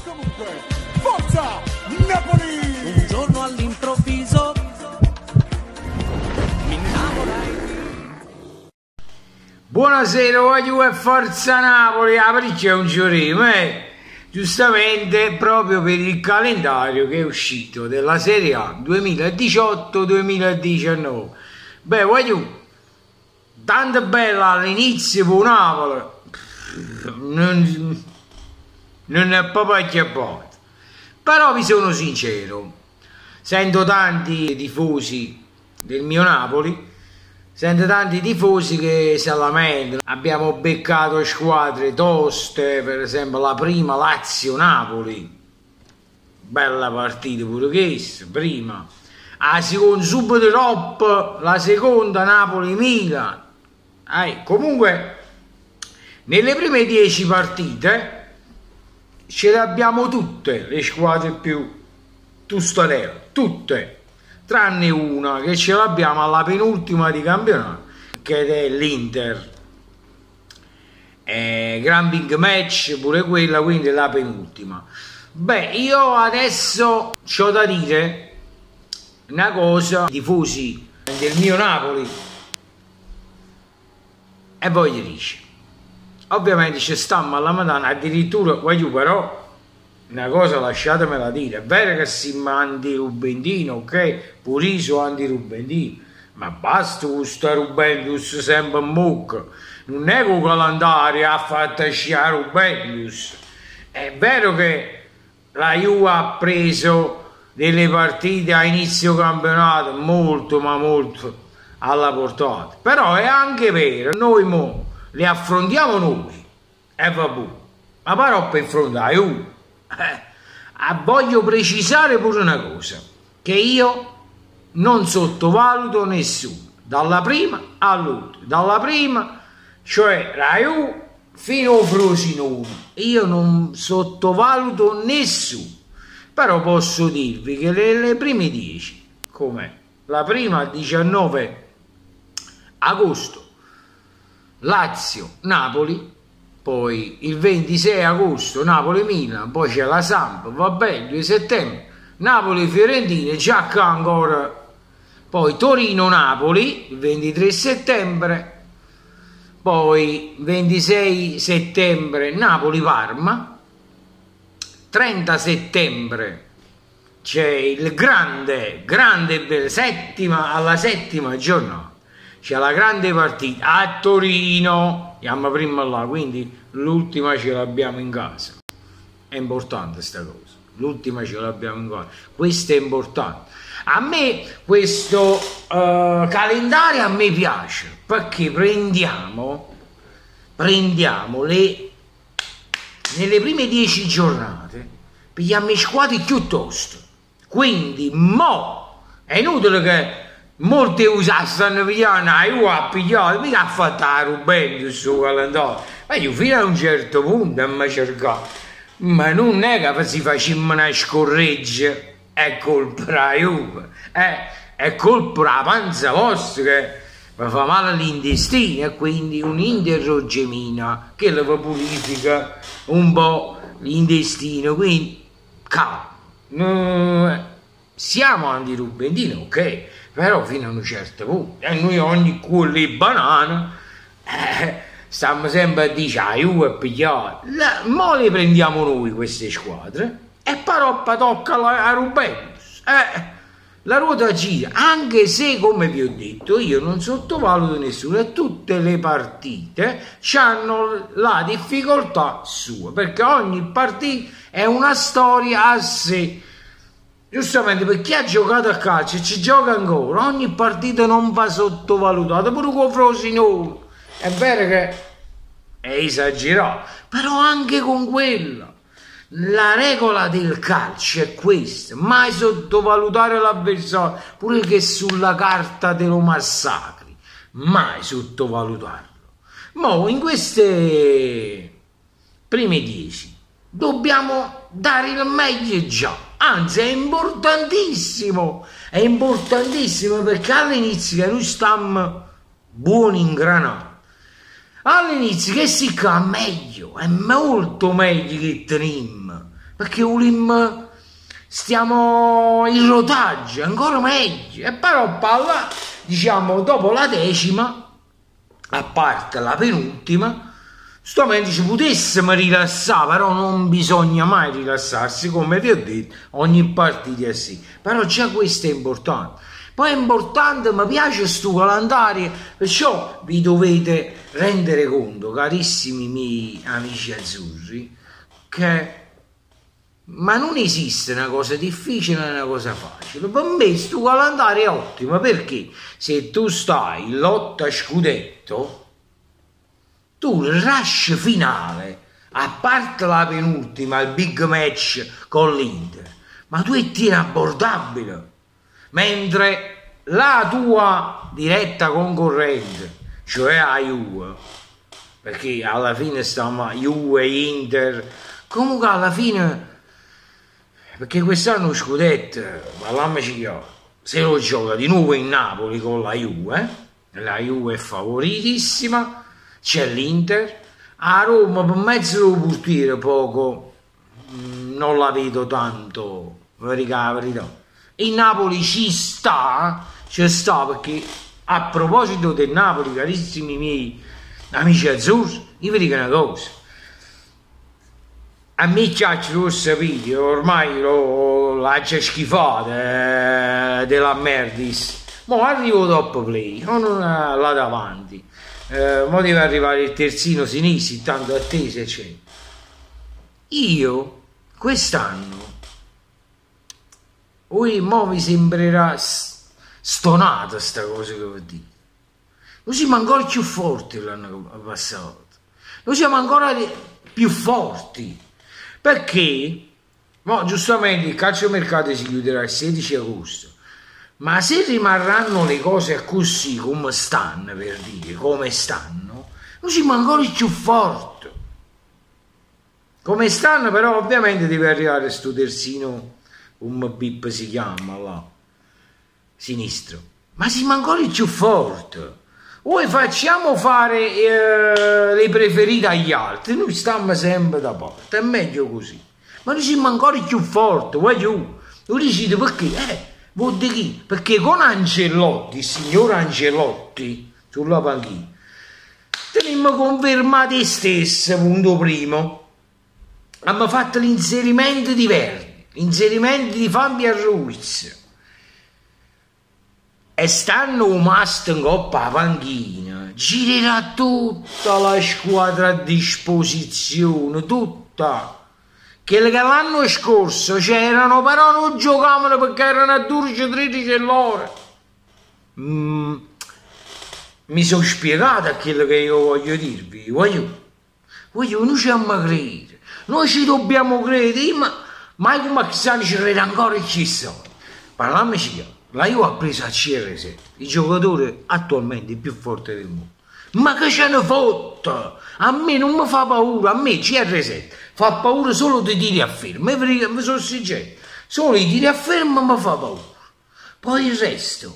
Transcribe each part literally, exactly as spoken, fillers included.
Comunque, forza Napoli! Un giorno all'improvviso mi innamorai. Buonasera, voglio e forza Napoli, apri c'è un giorno, eh? Giustamente proprio per il calendario che è uscito della Serie A duemiladiciotto duemiladiciannove. Beh, voglio, tanto bella all'inizio per Napoli, non, non è proprio chiappato. Però vi sono sincero, sento tanti tifosi del mio Napoli, sento tanti tifosi che si lamentano. Abbiamo beccato squadre toste, per esempio la prima Lazio-Napoli, bella partita pure questa, prima. La seconda, subito dopo, la seconda Napoli-Milan. Eh, comunque, nelle prime dieci partite ce le abbiamo tutte le squadre più tustarelle, tutte. Tranne una che ce l'abbiamo alla penultima di campionato, che è l'Inter. Eh, gran big match pure quella, quindi la penultima. Beh, io adesso c'ho da dire una cosa, tifosi del mio Napoli, e voglio dire, ovviamente ci stiamo alla Madonna, addirittura voglio però una cosa, lasciatemela dire, è vero che siamo anti-Rubentini, ok? Pure io sono anti-Rubentini, ma basta questo Rubentus sempre in bocca. Non è che il calendario ha fatto sciare Rubentus. È vero che la Juve ha preso delle partite a inizio campionato molto, ma molto alla portata. Però è anche vero, noi mo le affrontiamo noi, e vabbè, ma però per affrontare Juve. Eh, voglio precisare pure una cosa, che io non sottovaluto nessuno, dalla prima all'ultima, dalla prima, cioè la Juve, fino al Frosinone, io non sottovaluto nessuno, però posso dirvi che le, le prime dieci, come la prima diciannove agosto, Lazio-Napoli, poi il ventisei agosto Napoli-Milan, poi c'è la Samp, vabbè, il due settembre Napoli-Fiorentina, già che ancora, poi Torino-Napoli il ventitré settembre, poi ventisei settembre Napoli-Parma, trenta settembre c'è il grande, grande, settima, alla settima giornata, c'è la grande partita a Torino, andiamo prima là, quindi l'ultima ce l'abbiamo in casa. È importante sta cosa, l'ultima ce l'abbiamo in casa, questo è importante. A me questo uh, calendario a me piace, perché prendiamo, prendiamo le, nelle prime dieci giornate, pigliamo le squadre più toste. Quindi mo è inutile che molti USA stanno pigliando, ah, io ho pigliato, mica ha fatto la Rubentus sul calendario, ma io fino a un certo punto mi cercato, ma non è che si facciamo una scorreggia, è colpa della Juve, eh, è colpa della panza vostra che vi fa male all'intestino, e quindi un'interrogemina che le purifica un po' l'intestino, quindi calma, no, siamo anti-Rubentini, ok, però fino a un certo punto, e noi ogni culo di banana eh, stiamo sempre a dire ah, io è pigliato, mo le prendiamo noi queste squadre e però tocca a, a Rubentus, eh, la ruota gira, anche se, come vi ho detto, io non sottovaluto nessuno e tutte le partite hanno la difficoltà sua, perché ogni partita è una storia a sé. Giustamente, per chi ha giocato a calcio e ci gioca ancora, ogni partita non va sottovalutata, pure con Frosinone. È vero che è esagerato, però anche con quella. La regola del calcio è questa, mai sottovalutare l'avversario, pure che sulla carta te lo massacri, mai sottovalutarlo. Mo' in queste prime dieci dobbiamo dare il meglio già. Anzi, è importantissimo, è importantissimo, perché all'inizio che noi stiamo buoni ingranati, all'inizio che si fa meglio, è molto meglio che teniamo, perché vogliamo, stiamo in rotaggio, ancora meglio. E però palla, diciamo, dopo la decima, a parte la penultima, sto ci potessimo rilassare, però non bisogna mai rilassarsi, come vi ho detto, ogni partita è sì. Però già questo è importante. Poi è importante, mi piace sto calendario, perciò vi dovete rendere conto, carissimi miei amici azzurri, che ma non esiste una cosa difficile e una cosa facile. Per me sto calendario è ottimo, perché se tu stai in lotta a scudetto, tu il rush finale, a parte la penultima, il big match con l'Inter, ma tu è inabbordabile, mentre la tua diretta concorrente, cioè la Juve, perché alla fine stiamo Juve, Inter, comunque alla fine, perché quest'anno scudetto, parliamoci chiaro, se lo gioca di nuovo in Napoli con la Juve, la Juve è favoritissima. C'è l'Inter, a Roma per mezzo del portiere poco, mh, non la vedo tanto, la verità. Il Napoli ci sta, ci sta, perché a proposito del Napoli, carissimi miei amici azzurri, io vi dico una cosa, a me piace, lo sapete, ormai lo, la già schifata eh, della merdis, ma arrivo dopo play, non là davanti. Eh, mo deve arrivare il terzino sinistro, tanto attese c'è. Io quest'anno, oi mo mi sembrerà stonata sta cosa che vi dico. Noi siamo ancora più forti l'anno passato, noi siamo ancora più forti, perché mo, giustamente il calciomercato si chiuderà il sedici agosto. Ma se rimarranno le cose così come stanno, per dire, come stanno, noi siamo ancora più forti. Come stanno, però, ovviamente deve arrivare sto terzino, un bip si chiama là, sinistro. Ma siamo ancora più forti. Voi facciamo fare eh, le preferite agli altri, noi stiamo sempre da parte, è meglio così. Ma noi siamo ancora più forti, voglio. Voi dicete perché? Eh. Vuol dire chi? Perché con Ancelotti, il signor Ancelotti, sulla panchina, tenimmo confermati stesso, punto primo. Abbiamo fatto l'inserimento di Verdi, l'inserimento di Fabio Ruiz. E stanno un must in coppa a panchina, girerà tutta la squadra a disposizione, tutta. Che l'anno scorso c'erano, però non giocavano perché erano a dodici tredici l'ora. Mm, mi sono spiegato a quello che io voglio dirvi. Voglio, voglio, noi ci dobbiamo credere, noi ci dobbiamo credere, ma mai come Cristiano ci crede ancora e ci sono. Parliamoci, la Juve ha preso a C R sette, il giocatore attualmente più forte del mondo. Ma che ce ne fotte? A me non mi fa paura, a me C R sette fa paura solo di tiri a fermo, mi sono sincero, solo i tiri a fermo mi fa paura. Poi il resto,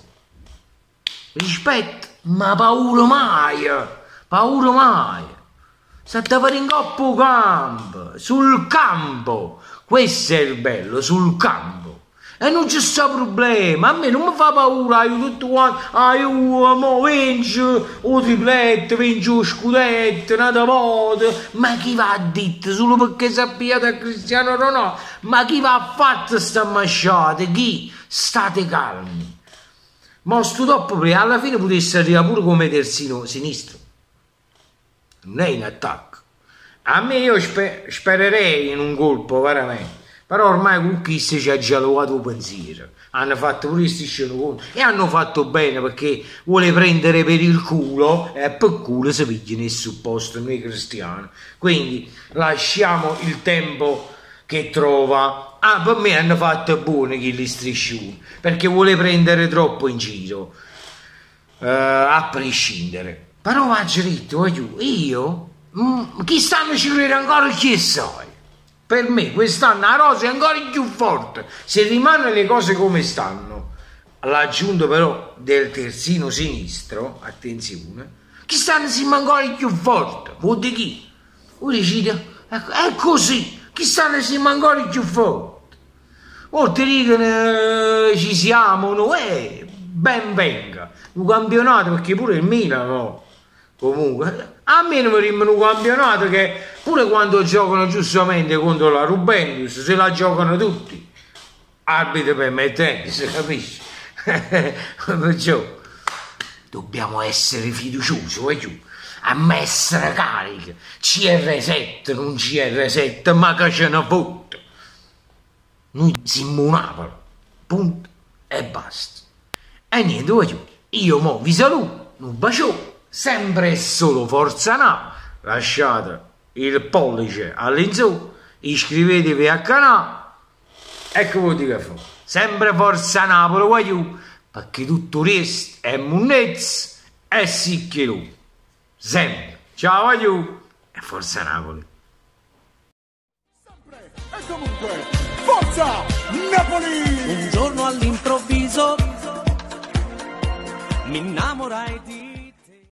rispetto, ma paura mai, paura mai. State per in coppa campo, sul campo, questo è il bello, sul campo. E non c'è sta problema, a me non mi fa paura, io tutto quanto, ah io mo vinci o triplette, vinci o scudetto, nata volta, ma chi va a dire, solo perché sappiate a Cristiano Ronaldo, ma chi va a fare sta masciata, chi? State calmi. Ma sto dopo, alla fine potesse arrivare pure come terzino sinistro, non è in attacco. A me io sper spererei in un colpo, veramente. Però ormai con chi si ci ha già levato il pensiero, hanno fatto pure questi scenoconti e hanno fatto bene, perché vuole prendere per il culo e per culo si pigliano il supposto noi cristiani. Quindi lasciamo il tempo che trova. Ah, per me hanno fatto buone gli striscioni, perché vuole prendere troppo in giro, uh, a prescindere. Però va dritto, io, mm, chi stanno ci crede ancora chi sai. Per me quest'anno la rosa è ancora più forte, se rimangono le cose come stanno. L'aggiunto però del terzino sinistro, attenzione, quest'anno siamo ancora più forte. Vuol dire chi? Voi dicete, è così, chissà ne siamo ancora più forti. O ti dicono eh, ci siamo noi, eh, ben venga, un campionato, perché pure il Milan, no? Comunque, a me non mi rimane un campionato che pure quando giocano giustamente contro la Juventus, se la giocano tutti, arbitri permettenti, si capisce? Perciò dobbiamo essere fiduciosi, vai giù, a me essere carichi, C R sette, non C R sette, ma che ce ne fotte. Noi siamo Napoli, punto e basta. E niente, vai giù, io mo vi saluto, un bacio. Sempre e solo Forza Napoli, lasciate il pollice all'insù, iscrivetevi al canale e che vuol dire che fa? Sempre Forza Napoli, voglio, perché tutto il resto è munnezza e sì che lui. Sempre. Ciao, voglio e Forza Napoli. Sempre e comunque, Forza Napoli! Un giorno all'improvviso mi innamorai di